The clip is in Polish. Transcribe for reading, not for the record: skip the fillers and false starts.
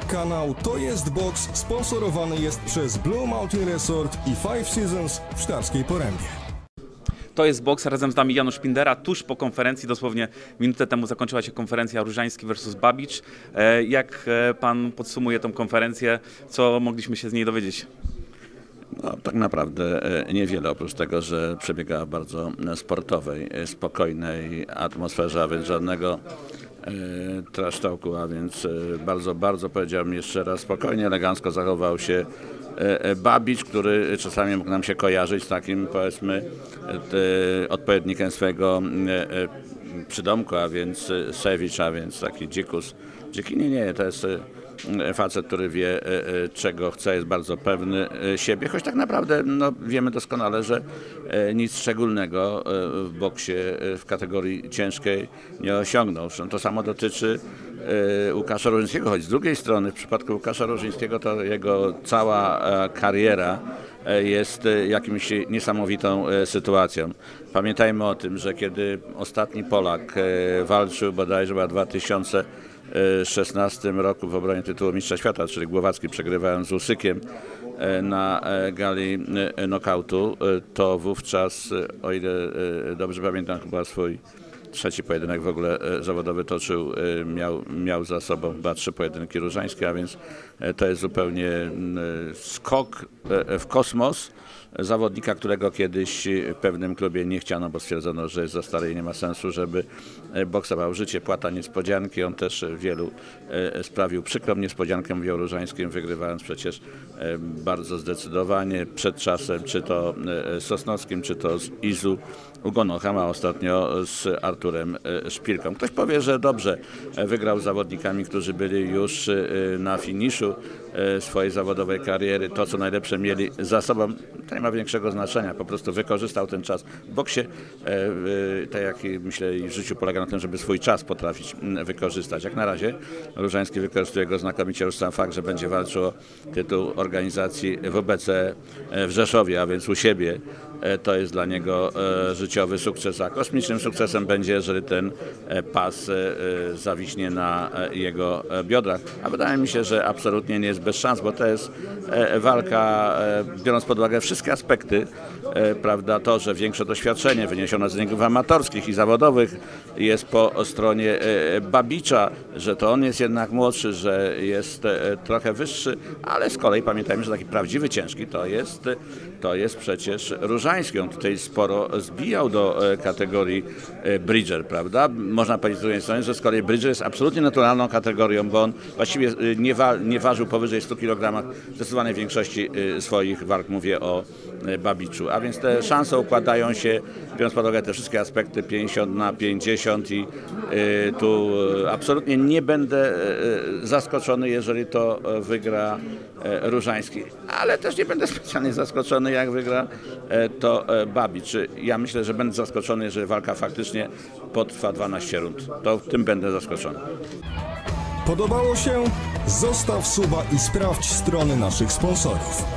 Kanał To Jest Boks sponsorowany jest przez Blue Mountain Resort i Five Seasons w Szklarskiej Porębie. To jest boks, razem z nami Janusz Pindera. Tuż po konferencji, dosłownie minutę temu zakończyła się konferencja Różański vs Babic. Jak pan podsumuje tą konferencję? Co mogliśmy się z niej dowiedzieć? No, tak naprawdę niewiele, oprócz tego, że przebiega w bardzo sportowej, spokojnej atmosferze, a więc żadnego trash talku, a więc bardzo powiedziałbym jeszcze raz spokojnie, elegancko zachował się Babic, który czasami mógł nam się kojarzyć z takim, powiedzmy, odpowiednikiem swojego przydomku, a więc Sewicz, a więc taki dzikus. Dziki nie, to jest facet, który wie, czego chce, jest bardzo pewny siebie, choć tak naprawdę no, wiemy doskonale, że nic szczególnego w boksie w kategorii ciężkiej nie osiągnął. Zresztą to samo dotyczy Łukasza Różyńskiego, choć z drugiej strony w przypadku Łukasza Różyńskiego to jego cała kariera jest jakimś niesamowitą sytuacją. Pamiętajmy o tym, że kiedy ostatni Polak walczył bodajże w 2016 roku w obronie tytułu Mistrza Świata, czyli Głowacki, przegrywając z Usykiem na gali nokautu, to wówczas, o ile dobrze pamiętam, chyba swój trzeci pojedynek w ogóle zawodowy toczył, miał za sobą chyba 3 pojedynki różańskie, a więc to jest zupełnie skok w kosmos zawodnika, którego kiedyś w pewnym klubie nie chciano, bo stwierdzono, że jest za stary i nie ma sensu, żeby boksował. Życie płata niespodzianki, on też wielu sprawił przykrą niespodziankę, mówię o Różańskim, wygrywając przecież bardzo zdecydowanie przed czasem, czy to z Sosnowskim, czy to z Izu Ugonochem, a ostatnio z Arturem Szpilką. Ktoś powie, że dobrze wygrał z zawodnikami, którzy byli już na finiszu swojej zawodowej kariery, to co najlepsze mieli za sobą, to nie ma większego znaczenia, po prostu wykorzystał ten czas w boksie, tak jak myślę i w życiu polega na tym, żeby swój czas potrafić wykorzystać. Jak na razie Różański wykorzystuje go znakomicie, już sam fakt, że będzie walczył o tytuł organizacji WBC w Rzeszowie, a więc u siebie, to jest dla niego życiowy sukces, a kosmicznym sukcesem będzie, jeżeli ten pas zawiśnie na jego biodrach. A wydaje mi się, że absolutnie nie jest bez szans, bo to jest walka, biorąc pod uwagę wszystkie aspekty, prawda, to, że większe doświadczenie wyniesione z ringów amatorskich i zawodowych jest po stronie Babicza, że to on jest jednak młodszy, że jest trochę wyższy, ale z kolei pamiętajmy, że taki prawdziwy ciężki to jest przecież Różański. On tutaj sporo zbijał do kategorii Bridger, prawda? Można powiedzieć z drugiej strony, że z kolei Bridger jest absolutnie naturalną kategorią, bo on właściwie nie ważył powyżej 100 kg w zdecydowanej większości swoich walk, mówię o Babiczu. A więc te szanse układają się, biorąc pod uwagę te wszystkie aspekty 50/50 i tu absolutnie nie będę zaskoczony, jeżeli to wygra Różański, ale też nie będę specjalnie zaskoczony, jak wygra to Babic. Ja myślę, że będę zaskoczony, jeżeli walka faktycznie potrwa 12 rund. To w tym będę zaskoczony. Podobało się? Zostaw suba i sprawdź strony naszych sponsorów.